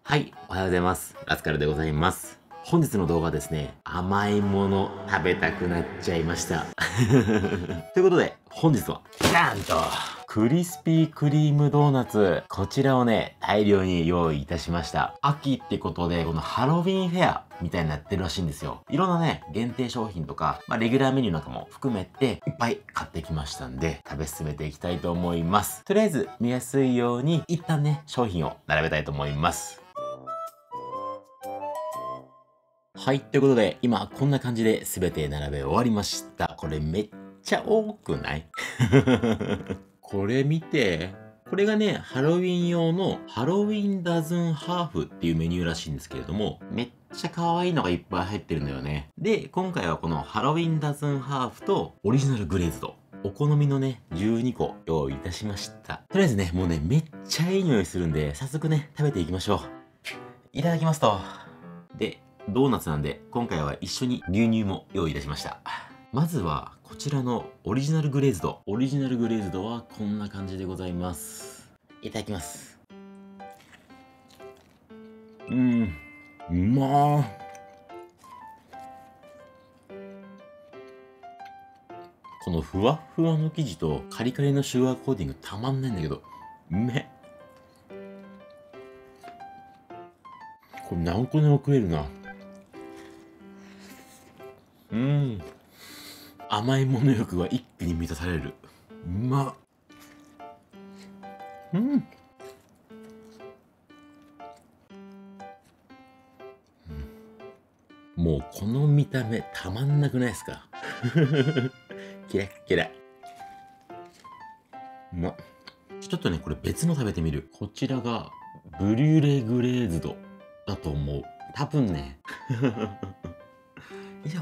はい、おはようございます。ラスカルでございます。本日の動画はですね、甘いもの食べたくなっちゃいました。ということで、本日は、ジャーンと、クリスピークリームドーナツ。こちらをね、大量に用意いたしました。秋ってことで、このハロウィンフェアみたいになってるらしいんですよ。いろんなね、限定商品とか、レギュラーメニューなんかも含めて、いっぱい買ってきましたんで、食べ進めていきたいと思います。とりあえず、見やすいように、一旦ね、商品を並べたいと思います。はい。ということで、今こんな感じで全て並べ終わりました。これめっちゃ多くないこれ見て。これがね、ハロウィン用のハロウィンダズンハーフっていうメニューらしいんですけれども、めっちゃ可愛いのがいっぱい入ってるんだよね。で、今回はこのハロウィンダズンハーフとオリジナルグレーズド。お好みのね、12個用意いたしました。とりあえずね、もうね、めっちゃいい匂いするんで、早速ね、食べていきましょう。いただきますと。で、ドーナツなんで、今回は一緒に牛乳も用意いたしました。まずは、こちらのオリジナルグレーズド。オリジナルグレーズドはこんな感じでございます。いただきます。うまー。このふわっふわの生地とカリカリのシュガーコーティングたまんないんだけど、うめっ。これ何個でも食えるな。甘いもの欲が一気に満たされる。うまっ。もうこの見た目たまんなくないですかキラッキラ。うまっ。ちょっとね、これ別の食べてみる。こちらがブリュレグレーズドだと思う。多分ね。よいしょ。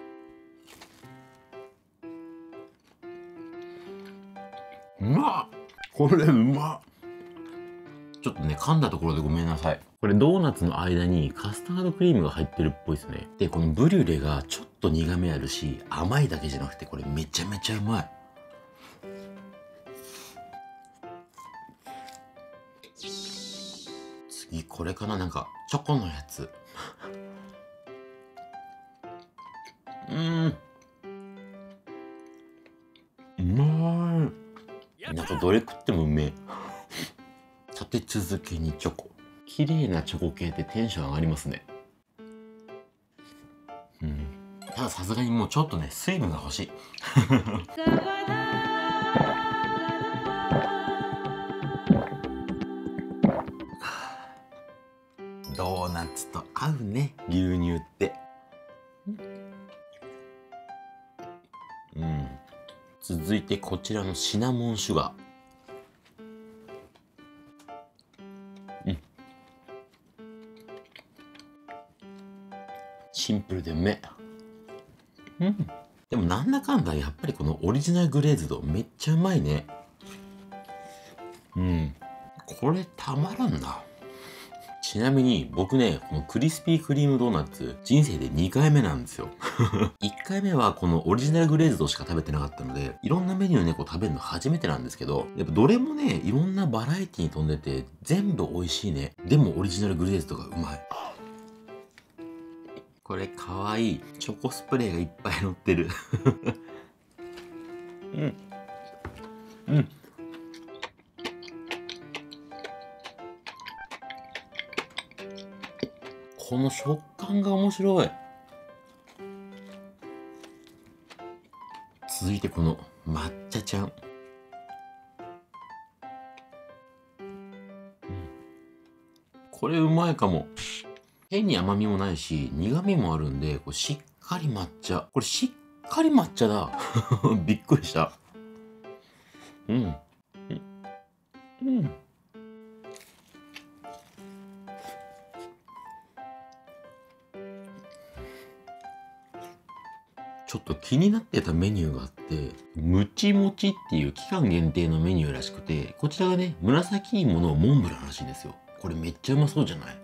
うまっ。これうまっ。ちょっとね、噛んだところでごめんなさい。これドーナツの間にカスタードクリームが入ってるっぽいですね。で、このブリュレがちょっと苦味あるし、甘いだけじゃなくてこれめちゃめちゃうまい。次、これかな、なんか、チョコのやつ。うまい。なんかどれ食ってもうめえ。立て続けにチョコ。綺麗なチョコ系ってテンション上がりますね。たださすがにもうちょっとね、水分が欲しい。ドーナツと合うね、牛乳って。続いてこちらのシナモンシュガー。シンプルでうめえ。でもなんだかんだやっぱりこのオリジナルグレーズドめっちゃうまいね。これたまらんな。ちなみに僕ね、このクリスピークリームドーナツ人生で2回目なんですよ。1回目はこのオリジナルグレーズドしか食べてなかったので、いろんなメニューね、こう食べるの初めてなんですけど、やっぱどれもね、いろんなバラエティに富んでて全部美味しいね。でもオリジナルグレーズドがうまい。これかわいい。チョコスプレーがいっぱい乗ってる。この食感が面白い。続いてこの抹茶ちゃん。これうまいかも。変に甘みもないし、苦味もあるんで、これしっかり抹茶。これしっかり抹茶だ。びっくりした。ちょっと気になってたメニューがあって、ムチモチっていう期間限定のメニューらしくて、こちらがね、紫芋のモンブランらしいんですよ。これめっちゃうまそうじゃない？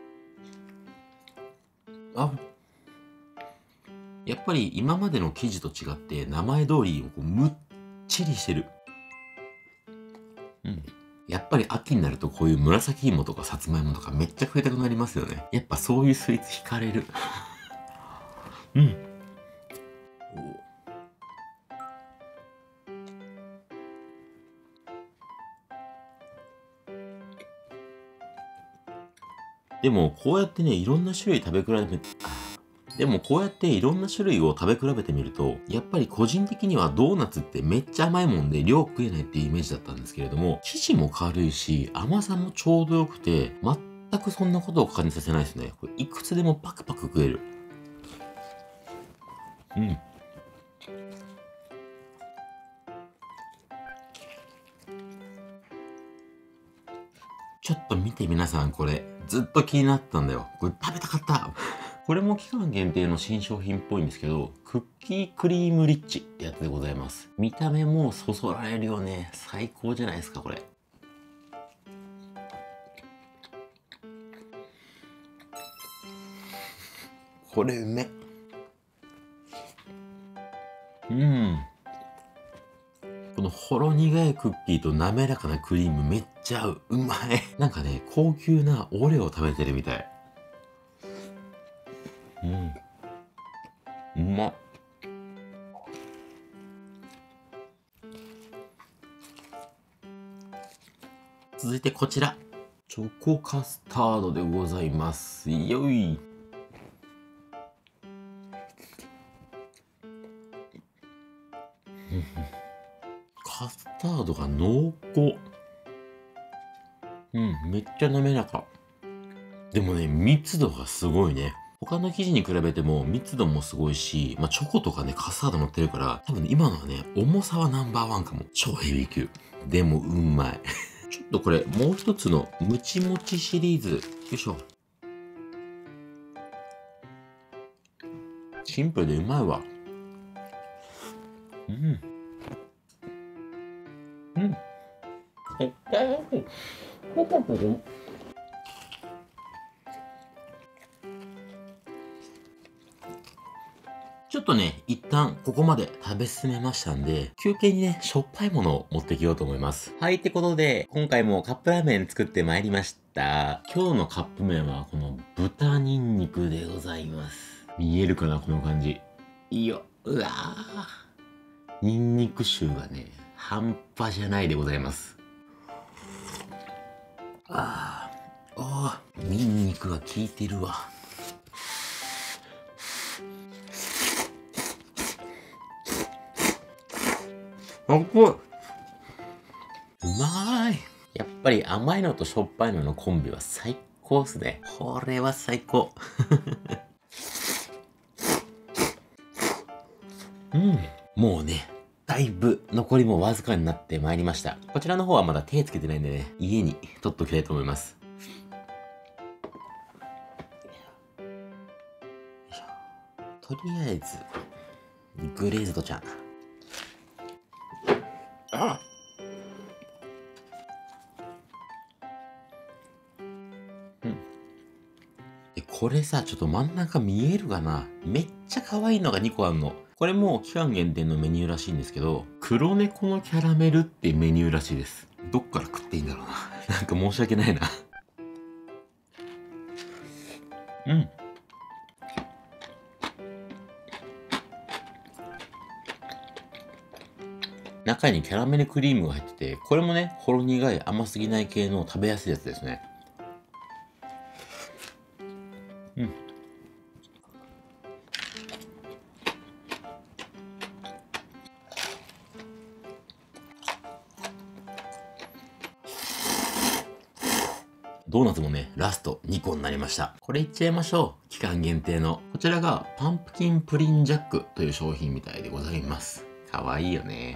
やっぱり今までの生地と違って名前通りむっちりしてる。やっぱぱり秋になるとこういう紫芋とかさつまいもとかめっちゃ食いたくなりますよね。やっぱそういうスイーツ惹かれる。うん。でもこうやってね、いろんな種類食べ比べて、でもこうやっていろんな種類を食べ比べてみると、やっぱり個人的にはドーナツってめっちゃ甘いもんで量食えないっていうイメージだったんですけれども、生地も軽いし、甘さもちょうどよくて、全くそんなことを感じさせないですね。これいくつでもパクパク食える。うん。ちょっと見て皆さんこれ、ずっと気になったんだよ。これ食べたかった。これも期間限定の新商品っぽいんですけど、クッキークリームリッチってやつでございます。見た目もそそられるよね。最高じゃないですか、これ。これうめ。うん。このほろ苦いクッキーと滑らかなクリームめっちゃ合う。うまい。なんかね、高級なオレオ食べてるみたい。うん。うまっ。続いてこちら。チョコカスタードでございます。よい。カスタードが濃厚。うん、めっちゃ滑らか。でもね、密度がすごいね。他の生地に比べても密度もすごいし、チョコとかね、カスタード乗ってるから、多分ね、今のはね、重さはナンバーワンかも。超ヘビー級。でも、うまい。ちょっとこれ、もう一つのムチムチシリーズ。よいしょ。シンプルでうまいわ。うん。うん。絶対おいしい。ちょっとね、一旦ここまで食べ進めましたんで、休憩にね、しょっぱいものを持ってきようと思います。はい、ってことで、今回もカップラーメン作ってまいりました。今日のカップ麺はこの豚ニンニクでございます。見えるかな、この感じ。いいよ。うわー。ニンニク臭がね、半端じゃないでございます。ニンニクが効いてるわ。あっこい。うまーい。やっぱり甘いのとしょっぱいののコンビは最高っすね。これは最高。うん。もうね、だいぶ残りもわずかになってまいりました。こちらの方はまだ手つけてないんでね、家に取っときたいと思います。とりあえず、グレーズドちゃん。あこれさ、ちょっと真ん中見えるかな？めっちゃ可愛いのが2個あるの。これも期間限定のメニューらしいんですけど、黒猫のキャラメルってメニューらしいです。どっから食っていいんだろうな。なんか申し訳ないな。うん。中にキャラメルクリームが入ってて、これもね、ほろ苦い甘すぎない系の食べやすいやつですね。うん。ドーナツもね、ラスト2個になりました。これいっちゃいましょう。期間限定の。こちらがパンプキンプリンジャックという商品みたいでございます。かわいいよね。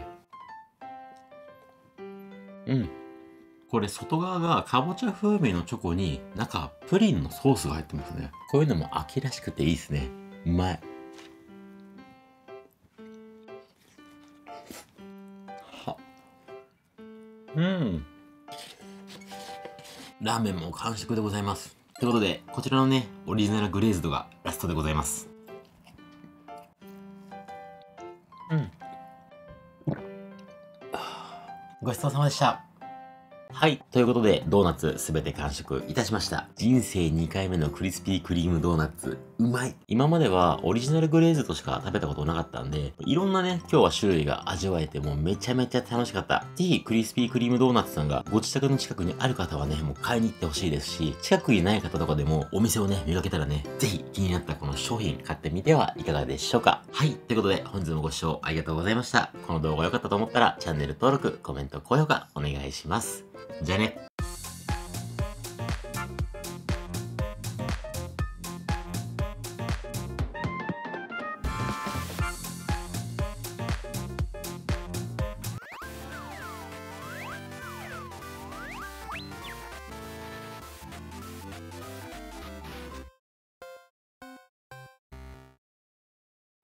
うん。これ外側がかぼちゃ風味のチョコに中プリンのソースが入ってますね。こういうのも秋らしくていいですね。うまい。は。うん。ラーメンも完食でございます。ということで、こちらのね、オリジナルグレーズドがラストでございます。うん。ごちそうさまでした。 はい。ということで、ドーナツすべて完食いたしました。人生2回目のクリスピークリームドーナツ、うまい。今まではオリジナルグレーズとしか食べたことなかったんで、いろんなね、今日は種類が味わえて、もうめちゃめちゃ楽しかった。ぜひ、クリスピークリームドーナツさんがご自宅の近くにある方はね、もう買いに行ってほしいですし、近くにない方とかでもお店をね、見かけたらね、ぜひ気になったこの商品買ってみてはいかがでしょうか。はい。ということで、本日もご視聴ありがとうございました。この動画良かったと思ったら、チャンネル登録、コメント、高評価お願いします。じゃあね。